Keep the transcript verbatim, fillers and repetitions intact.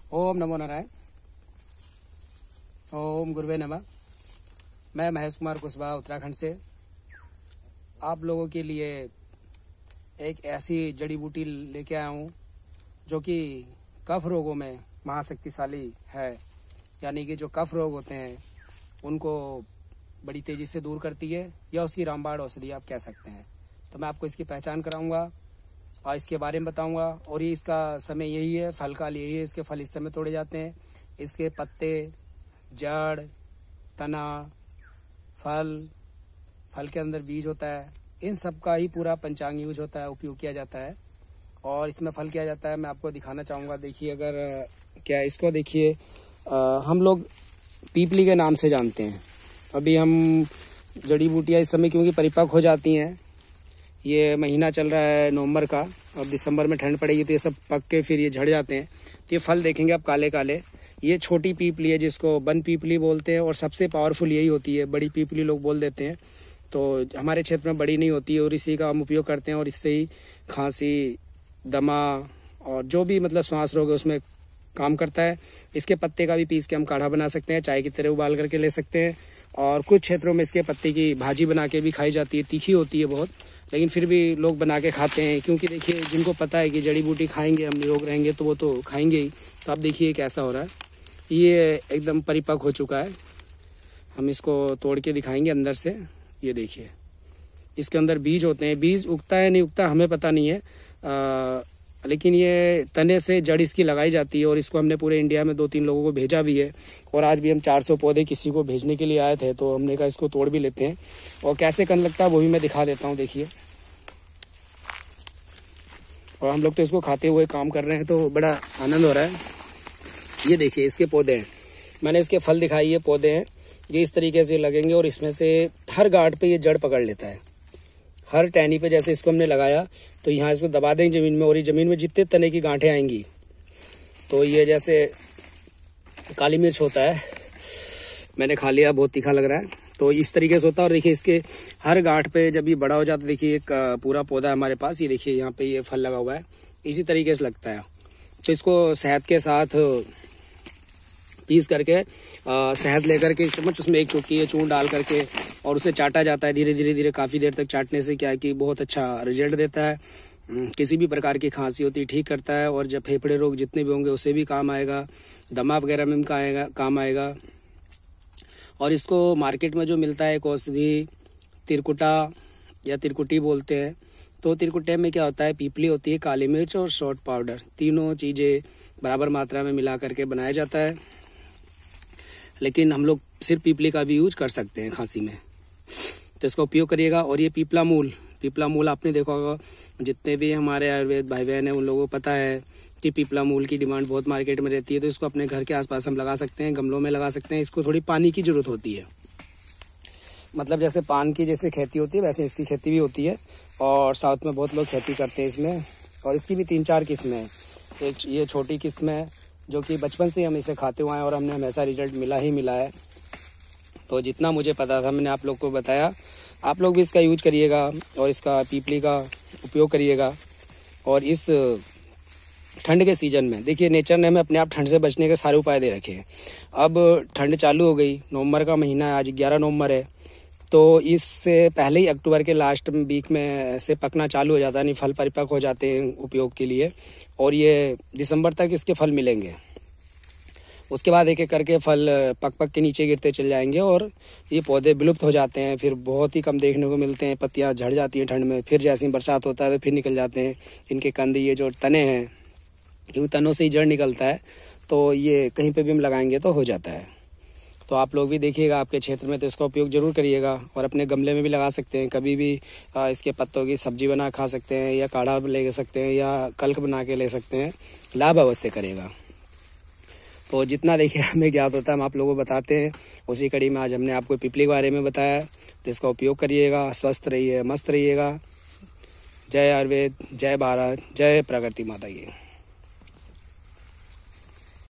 ओम नमो नारायण। ओम गुरुवे नमः। मैं महेश कुमार कुशवाहा उत्तराखंड से आप लोगों के लिए एक ऐसी जड़ी बूटी लेके आया हूँ जो कि कफ रोगों में महाशक्तिशाली है। यानी कि जो कफ रोग होते हैं उनको बड़ी तेज़ी से दूर करती है, या उसकी रामबाण औषधि आप कह सकते हैं। तो मैं आपको इसकी पहचान कराऊंगा और इसके बारे में बताऊंगा। और ये इसका समय यही है, फल काल यही है। इसके फल इस समय तोड़े जाते हैं। इसके पत्ते, जड़, तना, फल, फल के अंदर बीज होता है, इन सब का ही पूरा पंचांग यूज होता है, उपयोग किया जाता है। और इसमें फल किया जाता है, मैं आपको दिखाना चाहूँगा। देखिए, अगर क्या इसको देखिए, हम लोग पीपली के नाम से जानते हैं। अभी हम जड़ी बूटियाँ इस समय क्योंकि परिपक्व हो जाती हैं, ये महीना चल रहा है नवंबर का, और दिसंबर में ठंड पड़ेगी तो ये सब पक के फिर ये झड़ जाते हैं। तो ये फल देखेंगे आप काले काले। ये छोटी पीपली है जिसको वन पीपली बोलते हैं, और सबसे पावरफुल यही होती है। बड़ी पीपली लोग बोल देते हैं, तो हमारे क्षेत्र में बड़ी नहीं होती है और इसी का हम उपयोग करते हैं। और इससे ही खांसी, दमा और जो भी मतलब श्वास रोग है उसमें काम करता है। इसके पत्ते का भी पीस के हम काढ़ा बना सकते हैं, चाय की तरह उबाल करके ले सकते हैं। और कुछ क्षेत्रों में इसके पत्ते की भाजी बना के भी खाई जाती है। तीखी होती है बहुत, लेकिन फिर भी लोग बना के खाते हैं, क्योंकि देखिए जिनको पता है कि जड़ी बूटी खाएंगे हम निरोग रहेंगे तो वो तो खाएंगे ही। तो आप देखिए कैसा हो रहा है, ये एकदम परिपक्व हो चुका है। हम इसको तोड़ के दिखाएंगे अंदर से। ये देखिए, इसके अंदर बीज होते हैं। बीज उगता है नहीं उगता हमें पता नहीं है, आ, लेकिन ये तने से जड़ इसकी लगाई जाती है। और इसको हमने पूरे इंडिया में दो तीन लोगों को भेजा भी है। और आज भी हम चार सौ पौधे किसी को भेजने के लिए आए थे, तो हमने कहा इसको तोड़ भी लेते हैं। और कैसे कन लगता है वो भी मैं दिखा देता हूँ। देखिए, और हम लोग तो इसको खाते हुए काम कर रहे हैं, तो बड़ा आनंद हो रहा है। ये देखिए, इसके पौधे हैं, मैंने इसके फल दिखाई है, पौधे हैं। ये इस तरीके से लगेंगे और इसमें से हर गांठ पे ये जड़ पकड़ लेता है। हर टहनी पे जैसे इसको हमने लगाया तो यहाँ इसको दबा देंगे ज़मीन में, और ये ज़मीन में जितने तने की गांठें आएंगी, तो ये जैसे काली मिर्च होता है, मैंने खा लिया, बहुत तीखा लग रहा है, तो इस तरीके से होता है। और देखिए, इसके हर गांठ पे जब ये बड़ा हो जाता है, देखिए एक पूरा पौधा है हमारे पास, ये देखिए यहाँ पे ये फल लगा हुआ है, इसी तरीके से लगता है। तो इसको शहद के साथ पीस करके, शहद लेकर के चम्मच उसमें एक चुटकी चूर्ण डाल करके और उसे चाटा जाता है धीरे धीरे धीरे। काफ़ी देर तक चाटने से क्या है कि बहुत अच्छा रिजल्ट देता है। किसी भी प्रकार की खांसी होती है ठीक करता है, और जब फेफड़े रोग जितने भी होंगे उसे भी काम आएगा, दमा वगैरह में भी आएगा काम आएगा। और इसको मार्केट में जो मिलता है एक औषधि तिरकुटा या तिरकुटी बोलते हैं। तो तिरकुटे में क्या होता है, पीपली होती है, काली मिर्च और सॉल्ट पाउडर, तीनों चीज़ें बराबर मात्रा में मिला करके बनाया जाता है। लेकिन हम लोग सिर्फ पीपली का भी यूज कर सकते हैं खांसी में, तो इसका उपयोग करिएगा। और ये पीपला मूल, पीपला मूल आपने देखा होगा, जितने भी हमारे आयुर्वेद भाई बहन हैं उन लोगों को पता है कि पीपला मूल की डिमांड बहुत मार्केट में रहती है। तो इसको अपने घर के आसपास हम लगा सकते हैं, गमलों में लगा सकते हैं। इसको थोड़ी पानी की जरूरत होती है, मतलब जैसे पान की जैसे खेती होती है वैसे इसकी खेती भी होती है। और साउथ में बहुत लोग खेती करते हैं इसमें। और इसकी भी तीन चार किस्में हैं। एक ये छोटी किस्म है जो कि बचपन से हम इसे खाते हुए हैं और हमने हमेशा रिजल्ट मिला ही मिला है। तो जितना मुझे पता था मैंने आप लोग को बताया। आप लोग भी इसका यूज करिएगा और इसका पीपली का उपयोग करिएगा। और इस ठंड के सीज़न में देखिए, नेचर ने हमें अपने आप ठंड से बचने के सारे उपाय दे रखे हैं। अब ठंड चालू हो गई, नवंबर का महीना है, आज ग्यारह नवंबर है, तो इससे पहले ही अक्टूबर के लास्ट वीक में से पकना चालू हो जाता है, यानी फल परिपक्व हो जाते हैं उपयोग के लिए। और ये दिसंबर तक इसके फल मिलेंगे। उसके बाद एक एक करके फल पक पक के नीचे गिरते चले जाएंगे और ये पौधे विलुप्त हो जाते हैं। फिर बहुत ही कम देखने को मिलते हैं, पत्तियां झड़ जाती हैं ठंड में। फिर जैसे ही बरसात होता है तो फिर निकल जाते हैं इनके कंद। ये जो तने हैं, क्योंकि तनों से ही जड़ निकलता है, तो ये कहीं पे भी हम लगाएंगे तो हो जाता है। तो आप लोग भी देखिएगा आपके क्षेत्र में, तो इसका उपयोग जरूर करिएगा। और अपने गमले में भी लगा सकते हैं, कभी भी इसके पत्तों की सब्जी बना खा सकते हैं, या काढ़ा ले सकते हैं, या कल्क बना के ले सकते हैं। लाभ अवश्य करेगा। तो जितना देखिए हमें ज्ञात होता है हम आप लोगों को बताते हैं। उसी कड़ी में आज हमने आपको पीपली के बारे में बताया। तो इसका उपयोग करिएगा, स्वस्थ रहिए, मस्त रहिएगा। जय आयुर्वेद, जय भारत, जय प्रकृति माता की।